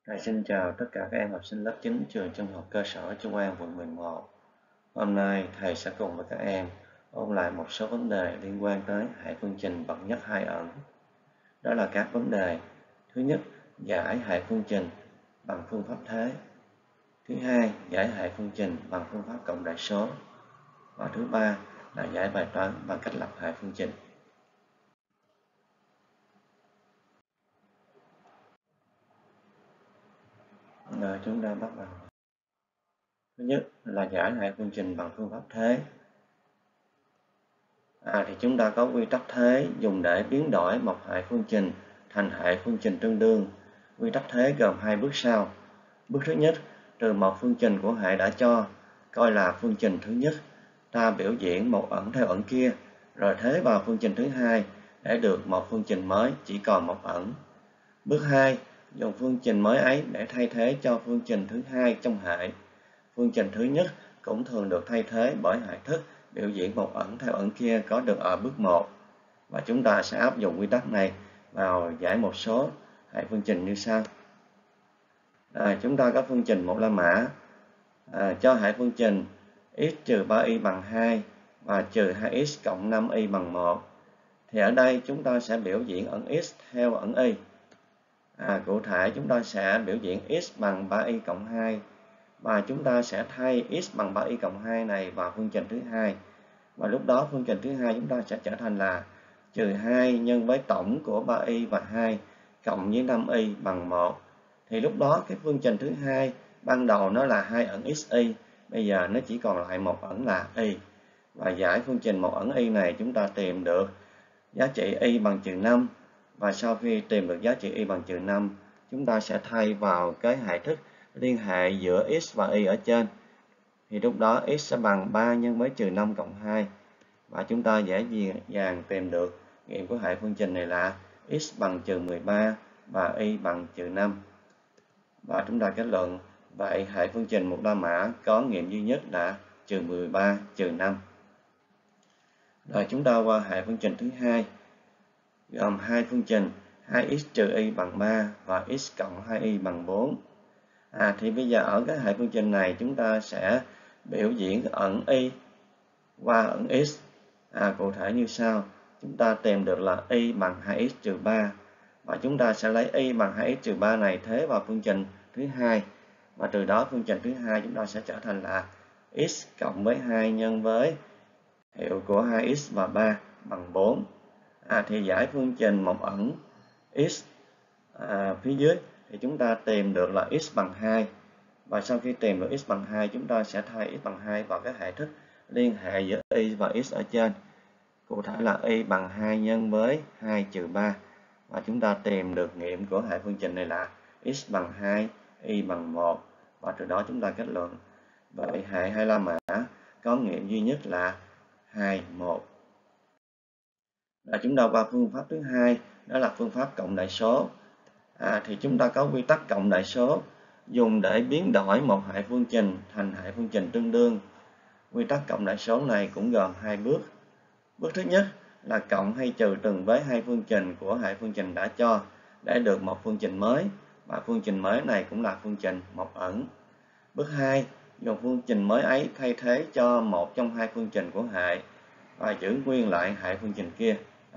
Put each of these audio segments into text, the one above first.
Thầy xin chào tất cả các em học sinh lớp 9 trường Trung học cơ sở Trung An quận 11. Hôm nay thầy sẽ cùng với các em ôn lại một số vấn đề liên quan tới hệ phương trình bậc nhất hai ẩn. Đó là các vấn đề: thứ nhất, giải hệ phương trình bằng phương pháp thế; thứ hai, giải hệ phương trình bằng phương pháp cộng đại số; và thứ ba là giải bài toán bằng cách lập hệ phương trình. Rồi chúng ta bắt đầu. Thứ nhất là giải hệ phương trình bằng phương pháp thế. Thì chúng ta có quy tắc thế dùng để biến đổi một hệ phương trình thành hệ phương trình tương đương. Quy tắc thế gồm hai bước sau. Bước thứ nhất, trừ một phương trình của hệ đã cho, coi là phương trình thứ nhất, ta biểu diễn một ẩn theo ẩn kia, rồi thế vào phương trình thứ hai để được một phương trình mới chỉ còn một ẩn. Bước 2, dùng phương trình mới ấy để thay thế cho phương trình thứ hai trong hệ. Phương trình thứ nhất cũng thường được thay thế bởi hệ thức biểu diễn một ẩn theo ẩn kia có được ở bước 1. Và chúng ta sẽ áp dụng quy tắc này vào giải một số hệ phương trình như sau. Chúng ta có phương trình một la mã cho hệ phương trình x trừ 3y bằng 2 và trừ 2x cộng 5y bằng 1. Thì ở đây chúng ta sẽ biểu diễn ẩn x theo ẩn y. Cụ thể chúng ta sẽ biểu diễn x bằng 3y cộng 2 và chúng ta sẽ thay x bằng 3y cộng 2 này vào phương trình thứ hai. Và lúc đó phương trình thứ hai chúng ta sẽ trở thành là trừ 2 nhân với tổng của 3y và 2 cộng với 5y bằng 1. Thì lúc đó cái phương trình thứ hai ban đầu nó là 2 ẩn xy, bây giờ nó chỉ còn lại một ẩn là y. Và giải phương trình một ẩn y này chúng ta tìm được giá trị y bằng trừ 5. Và sau khi tìm được giá trị y bằng trừ 5, chúng ta sẽ thay vào cái hệ thức liên hệ giữa x và y ở trên. Thì lúc đó x sẽ bằng 3 nhân với trừ 5 cộng 2. Và chúng ta dễ dàng tìm được nghiệm của hệ phương trình này là x bằng trừ 13 và y bằng trừ 5. Và chúng ta kết luận, vậy hệ phương trình một la mã có nghiệm duy nhất là trừ 13 trừ 5. Rồi chúng ta qua hệ phương trình thứ hai, gồm hai phương trình 2x trừ y bằng 3 và x cộng 2y bằng 4. Thì bây giờ ở cái hệ phương trình này chúng ta sẽ biểu diễn ẩn y qua ẩn x. Cụ thể như sau, chúng ta tìm được là y bằng 2x trừ 3 và chúng ta sẽ lấy y bằng 2x trừ 3 này thế vào phương trình thứ hai. Và từ đó phương trình thứ hai chúng ta sẽ trở thành là x cộng với 2 nhân với hiệu của 2x và 3 bằng 4. Thì giải phương trình một ẩn x phía dưới thì chúng ta tìm được là x bằng 2. Và sau khi tìm được x bằng 2, chúng ta sẽ thay x bằng 2 vào cái hệ thức liên hệ giữa y và x ở trên. Cụ thể là y bằng 2 nhân với 2 trừ 3. Và chúng ta tìm được nghiệm của hệ phương trình này là x bằng 2, y bằng 1. Và từ đó chúng ta kết luận, vậy hệ hai la mã có nghiệm duy nhất là 2, 1. Và chúng ta qua phương pháp thứ hai, đó là phương pháp cộng đại số. Thì chúng ta có quy tắc cộng đại số dùng để biến đổi một hệ phương trình thành hệ phương trình tương đương. Quy tắc cộng đại số này cũng gồm hai bước. Bước thứ nhất là cộng hay trừ từng với hai phương trình của hệ phương trình đã cho để được một phương trình mới, và phương trình mới này cũng là phương trình một ẩn. Bước 2, dùng phương trình mới ấy thay thế cho một trong hai phương trình của hệ và giữ nguyên lại hệ phương trình kia.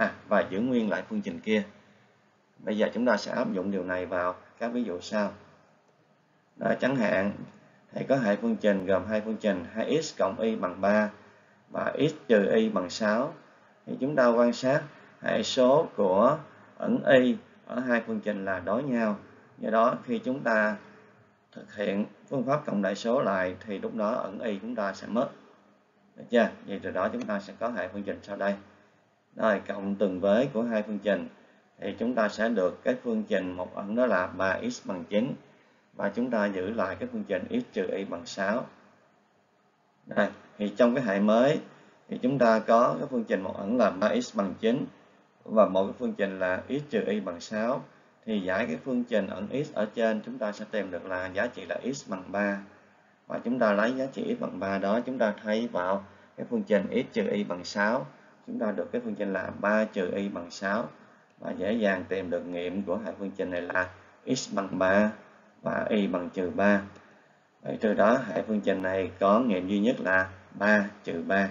Bây giờ chúng ta sẽ áp dụng điều này vào các ví dụ sau. Chẳng hạn, thầy có hệ phương trình gồm hai phương trình 2x cộng y bằng 3 và x trừ y bằng 6. Thì chúng ta quan sát hệ số của ẩn y ở hai phương trình là đối nhau. Do đó, khi chúng ta thực hiện phương pháp cộng đại số lại thì lúc đó ẩn y chúng ta sẽ mất. Được chưa? Vậy từ đó chúng ta sẽ có hệ phương trình sau đây. Rồi, cộng từng vế của hai phương trình thì chúng ta sẽ được cái phương trình một ẩn đó là 3x bằng 9. Và chúng ta giữ lại cái phương trình x trừ y bằng 6. Đây, thì trong cái hệ mới thì chúng ta có cái phương trình một ẩn là 3x bằng 9 và một cái phương trình là x trừ y bằng 6. Thì giải cái phương trình ẩn x ở trên chúng ta sẽ tìm được là giá trị là x bằng 3. Và chúng ta lấy giá trị x bằng 3 đó chúng ta thay vào cái phương trình x trừ y bằng 6. Chúng ta được cái phương trình là 3 trừ y bằng 6. Và dễ dàng tìm được nghiệm của hệ phương trình này là x bằng 3 và y bằng trừ 3. Vậy từ đó hệ phương trình này có nghiệm duy nhất là 3 trừ 3.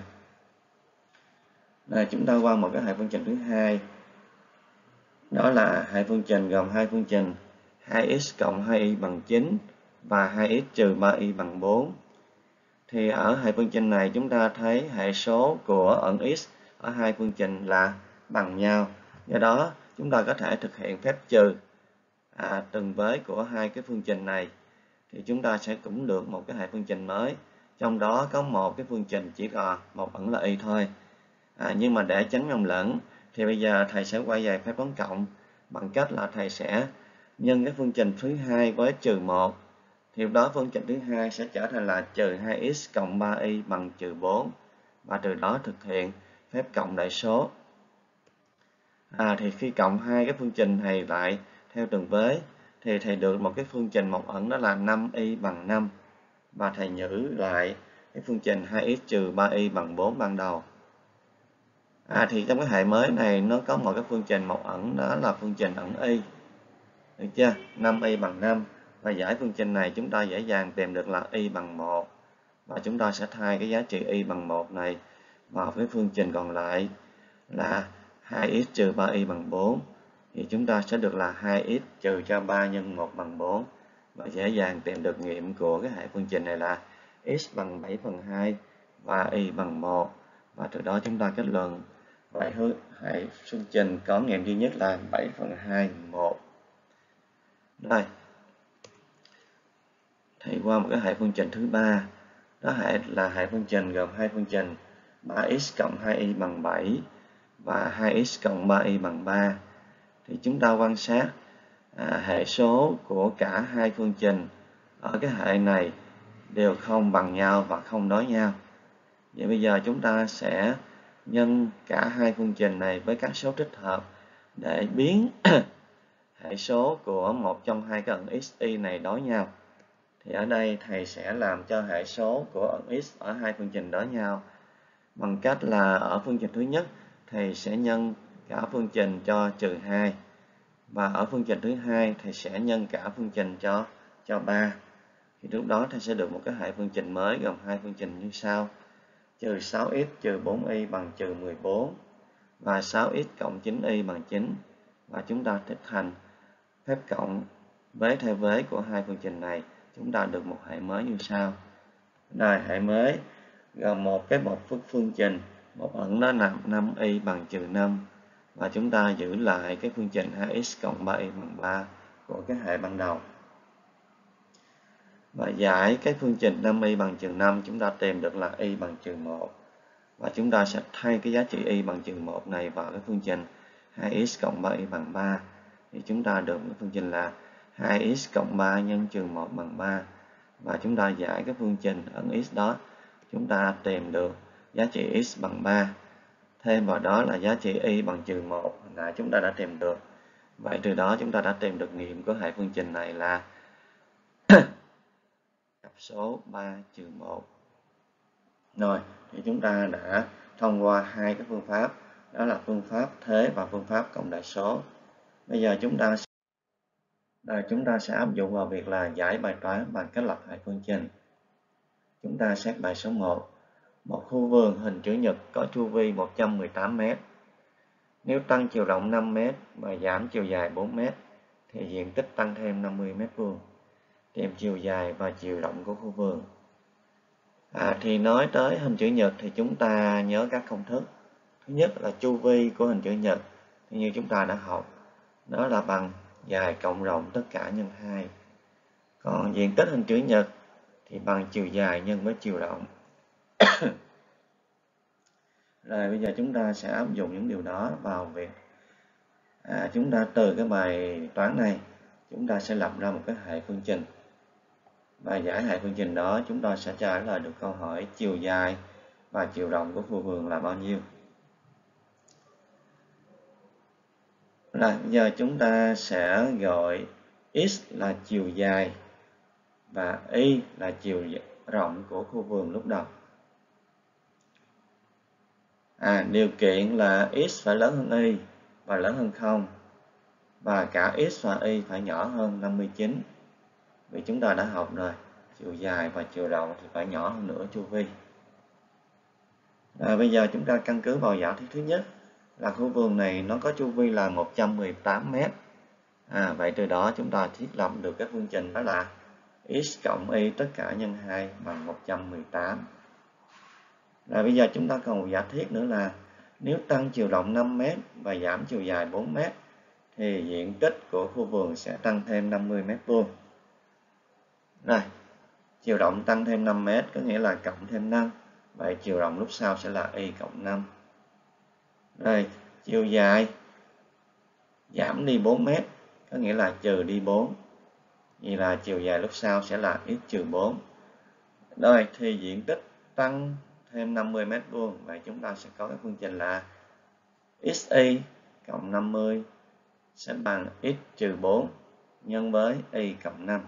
Rồi chúng ta qua một cái hệ phương trình thứ hai. Đó là hệ phương trình gồm hai phương trình 2x cộng 2y bằng 9 và 2x trừ 3y bằng 4. Thì ở hệ phương trình này chúng ta thấy hệ số của ẩn x ở hai phương trình là bằng nhau. Do đó chúng ta có thể thực hiện phép trừ từng vế của hai cái phương trình này. Thì chúng ta sẽ cũng được một cái hệ phương trình mới. Trong đó có một cái phương trình chỉ còn một ẩn là y thôi. Nhưng mà để tránh nhầm lẫn thì bây giờ thầy sẽ quay về phép toán cộng bằng cách là thầy sẽ nhân cái phương trình thứ hai với trừ 1. Thì lúc đó phương trình thứ hai sẽ trở thành là trừ 2x cộng 3y bằng trừ 4. Và từ đó thực hiện phép cộng đại số. Thì khi cộng hai cái phương trình này lại theo từng vế thì thầy được một cái phương trình một ẩn, đó là 5y bằng 5. Và thầy nhử lại cái phương trình 2x trừ 3y bằng 4 ban đầu. Thì trong cái hệ mới này nó có một cái phương trình một ẩn, đó là phương trình ẩn y. Được chưa? 5y bằng 5. Và giải phương trình này chúng ta dễ dàng tìm được là y bằng 1. Và chúng ta sẽ thay cái giá trị y bằng 1 này vào cái phương trình còn lại là 2x trừ 3y bằng 4. Thì chúng ta sẽ được là 2x trừ cho 3 nhân 1 bằng 4. Và dễ dàng tìm được nghiệm của cái hệ phương trình này là x bằng 7/2 và y bằng 1. Và từ đó chúng ta kết luận vậy hệ phương trình có nghiệm duy nhất là 7/2 1. Rồi, thì qua một cái hệ phương trình thứ ba. Đó là hệ phương trình gồm hai phương trình 3x cộng 2y bằng 7 và 2x cộng 3y bằng 3. Thì chúng ta quan sát hệ số của cả hai phương trình ở cái hệ này đều không bằng nhau và không đối nhau. Vậy bây giờ chúng ta sẽ nhân cả hai phương trình này với các số thích hợp để biến hệ số của một trong hai cái ẩn x, y này đối nhau. Thì ở đây thầy sẽ làm cho hệ số của ẩn x ở hai phương trình đối nhau bằng cách là ở phương trình thứ nhất thầy sẽ nhân cả phương trình cho trừ 2. Và ở phương trình thứ hai thầy sẽ nhân cả phương trình cho 3. Thì lúc đó thầy sẽ được một cái hệ phương trình mới gồm hai phương trình như sau: trừ 6x trừ 4y bằng trừ 14 và 6x cộng 9y bằng 9. Và chúng ta thực hành phép cộng vế theo vế của hai phương trình này, chúng ta được một hệ mới như sau. Đây, hệ mới gồm một phương trình một ẩn, đó là 5y bằng trừ 5. Và chúng ta giữ lại cái phương trình 2x cộng 3y bằng 3 của cái hệ ban đầu. Và giải cái phương trình 5y bằng trừ 5, chúng ta tìm được là y bằng trừ 1. Và chúng ta sẽ thay cái giá trị y bằng trừ 1 này vào cái phương trình 2x cộng 3y bằng 3. Thì chúng ta được cái phương trình là 2x cộng 3 nhân trừ 1 bằng 3. Và chúng ta giải cái phương trình ẩn x đó, chúng ta tìm được giá trị x bằng 3. Thêm vào đó là giá trị y bằng trừ 1 là chúng ta đã tìm được. Vậy từ đó chúng ta đã tìm được nghiệm của hệ phương trình này là cấp số 3 trừ 1. Rồi, thì chúng ta đã thông qua hai cái phương pháp, đó là phương pháp thế và phương pháp cộng đại số. Bây giờ chúng ta sẽ áp dụng vào việc là giải bài toán bằng cách lập hệ phương trình. Chúng ta xét bài số 1. Một khu vườn hình chữ nhật có chu vi 118 m. Nếu tăng chiều rộng 5 m và giảm chiều dài 4 m thì diện tích tăng thêm 50 m². Tìm chiều dài và chiều rộng của khu vườn. Thì nói tới hình chữ nhật thì chúng ta nhớ các công thức. Thứ nhất là chu vi của hình chữ nhật thì như chúng ta đã học, đó là bằng dài cộng rộng tất cả nhân 2. Còn diện tích hình chữ nhật thì bằng chiều dài nhân với chiều rộng. Rồi bây giờ chúng ta sẽ áp dụng những điều đó vào việc chúng ta từ cái bài toán này chúng ta sẽ lập ra một cái hệ phương trình. Và giải hệ phương trình đó chúng ta sẽ trả lời được câu hỏi chiều dài và chiều rộng của khu vườn là bao nhiêu. Rồi bây giờ chúng ta sẽ gọi x là chiều dài và y là chiều rộng của khu vườn lúc đầu. Điều kiện là x phải lớn hơn y và lớn hơn 0, và cả x và y phải nhỏ hơn 59. vì chúng ta đã học rồi, chiều dài và chiều rộng thì phải nhỏ hơn nửa chu vi. Bây giờ chúng ta căn cứ vào giả thuyết thứ nhất là khu vườn này nó có chu vi là 118 m. Vậy từ đó chúng ta thiết lập được cái phương trình đó là x cộng y tất cả nhân 2 bằng 118. Rồi bây giờ chúng ta còn một giả thiết nữa là nếu tăng chiều rộng 5 m và giảm chiều dài 4 m thì diện tích của khu vườn sẽ tăng thêm 50 m². Rồi, chiều rộng tăng thêm 5 m có nghĩa là cộng thêm 5. Vậy chiều rộng lúc sau sẽ là y cộng 5. Rồi, chiều dài giảm đi 4 m có nghĩa là trừ đi 4. Vậy là chiều dài lúc sau sẽ là x trừ 4. Rồi, thì diện tích tăng thêm 50 m². Vậy chúng ta sẽ có cái phương trình là xy cộng 50 sẽ bằng x trừ 4 nhân với y cộng 5.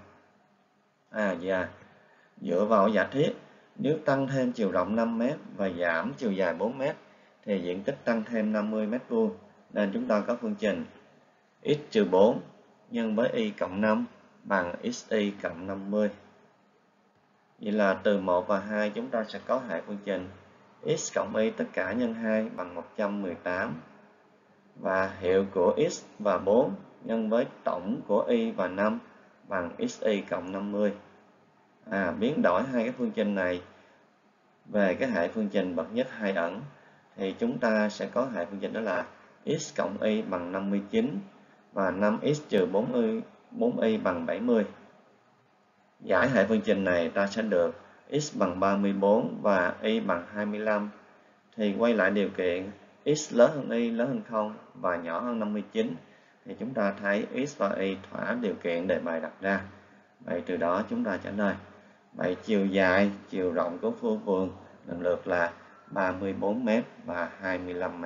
Dựa vào giả thiết nếu tăng thêm chiều rộng 5 m và giảm chiều dài 4 m thì diện tích tăng thêm 50 m². Nên chúng ta có phương trình x trừ 4 nhân với y cộng 5 bằng xy cộng 50. Vậy là từ 1 và 2 chúng ta sẽ có hai phương trình x cộng y tất cả nhân 2 bằng 118 và hiệu của x và 4 nhân với tổng của y và 5 bằng xy cộng 50. Biến đổi hai cái phương trình này về cái hệ phương trình bậc nhất hai ẩn thì chúng ta sẽ có hệ phương trình đó là x cộng y bằng 59 và 5x trừ 4y bằng 70. Giải hệ phương trình này ta sẽ được x bằng 34 và y bằng 25. Thì quay lại điều kiện x lớn hơn y lớn hơn 0 và nhỏ hơn 59 thì chúng ta thấy x và y thỏa điều kiện đề bài đặt ra. Vậy từ đó chúng ta trả lời. Vậy chiều dài, chiều rộng của khu vườn lần lượt là 34 m và 25 m.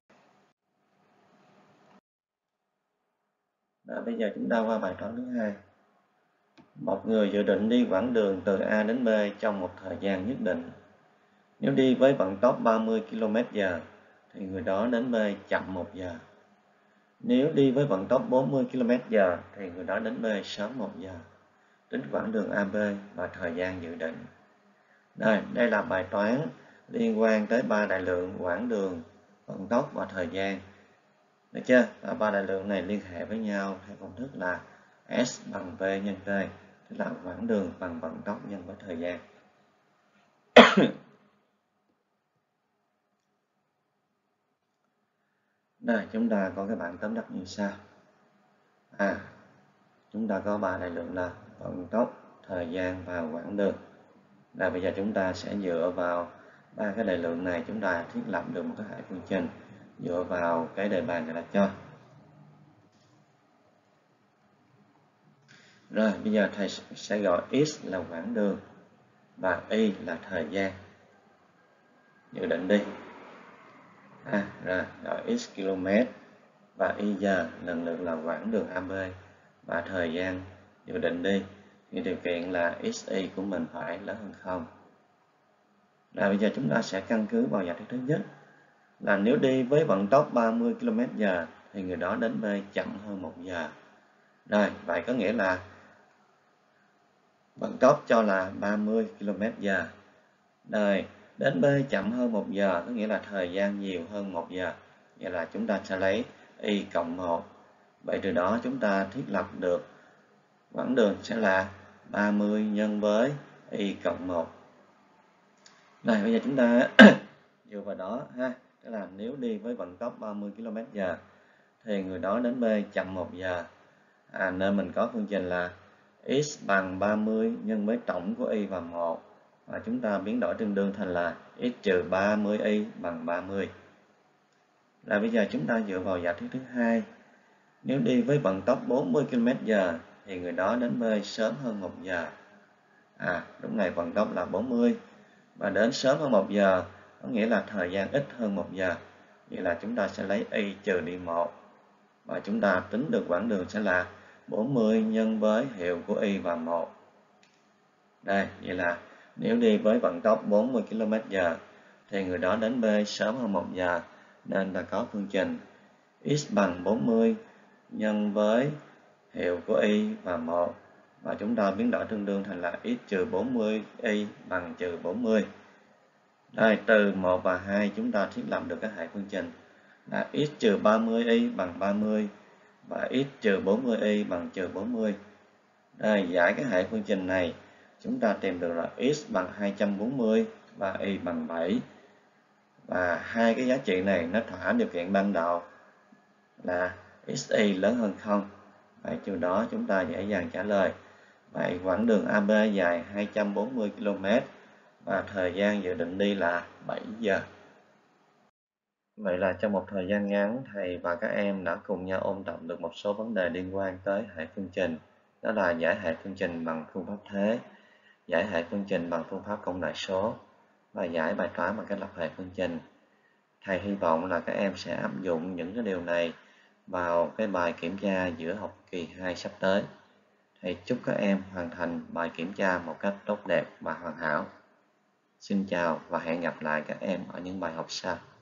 Bây giờ chúng ta qua bài toán thứ hai. Một người dự định đi quãng đường từ A đến B trong một thời gian nhất định. Nếu đi với vận tốc 30 km/h thì người đó đến B chậm 1 giờ. Nếu đi với vận tốc 40 km/h thì người đó đến B sớm 1 giờ. Tính quãng đường AB và thời gian dự định. Đây là bài toán liên quan tới ba đại lượng quãng đường, vận tốc và thời gian. Được chưa? Ba đại lượng này liên hệ với nhau theo công thức là S bằng V nhân T, tức là quãng đường bằng vận tốc nhân với thời gian. Đây, chúng ta có cái bảng tóm tắt như sau. Chúng ta có ba đại lượng là vận tốc, thời gian và quãng đường. Bây giờ chúng ta sẽ dựa vào ba cái đại lượng này, chúng ta thiết lập được một cái hệ phương trình dựa vào cái đề bài người ta cho. Rồi, bây giờ thầy sẽ gọi x là quãng đường và y là thời gian. Dự định đi. Rồi, gọi x km và y giờ lần lượt là quãng đường AB và thời gian dự định đi. Thì điều kiện là xy của mình phải lớn hơn 0. Bây giờ chúng ta sẽ căn cứ vào giả thuyết thứ nhất là nếu đi với vận tốc 30 km/h thì người đó đến B chậm hơn 1 giờ. Rồi, vậy có nghĩa là vận tốc cho là 30 km/h. Rồi, đến B chậm hơn 1 giờ có nghĩa là thời gian nhiều hơn 1 giờ. Vậy là chúng ta sẽ lấy y cộng 1. Vậy từ đó chúng ta thiết lập được quãng đường sẽ là 30 nhân với y cộng 1. Rồi, bây giờ chúng ta dựa vào đó tức là nếu đi với vận tốc 30 km/h thì người đó đến B chậm 1 giờ. Nên mình có phương trình là x bằng 30 nhân với tổng của y và 1. Và chúng ta biến đổi tương đương thành là x trừ 30y bằng 30. Bây giờ chúng ta dựa vào giả thuyết thứ hai. Nếu đi với vận tốc 40 km/h thì người đó đến B sớm hơn 1 giờ. Lúc này vận tốc là 40 và đến sớm hơn 1 giờ có nghĩa là thời gian ít hơn 1 giờ. Vậy là chúng ta sẽ lấy y trừ đi 1 và chúng ta tính được quãng đường sẽ là 40 nhân với hiệu của y và 1. Đây, vậy là nếu đi với vận tốc 40 km/h thì người đó đến B sớm hơn 1 giờ nên ta có phương trình x bằng 40 nhân với hiệu của y và 1 và chúng ta biến đổi tương đương thành là x trừ 40y bằng trừ 40. Đây, từ 1 và 2 chúng ta thiết lập được các hệ phương trình là x trừ 30y bằng 30 và x trừ 40y bằng trừ 40. Đây, giải cái hệ phương trình này, chúng ta tìm được là x bằng 240 và y bằng 7. Và hai cái giá trị này nó thỏa điều kiện ban đầu là xy lớn hơn 0. Vậy từ đó chúng ta dễ dàng trả lời. Vậy quãng đường AB dài 240 km và thời gian dự định đi là 7 giờ. Vậy là trong một thời gian ngắn, thầy và các em đã cùng nhau ôn tập được một số vấn đề liên quan tới hệ phương trình. Đó là giải hệ phương trình bằng phương pháp thế, giải hệ phương trình bằng phương pháp công đại số và giải bài toán bằng cách lập hệ phương trình. Thầy hy vọng là các em sẽ áp dụng những cái điều này vào cái bài kiểm tra giữa học kỳ 2 sắp tới. Thầy chúc các em hoàn thành bài kiểm tra một cách tốt đẹp và hoàn hảo. Xin chào và hẹn gặp lại các em ở những bài học sau.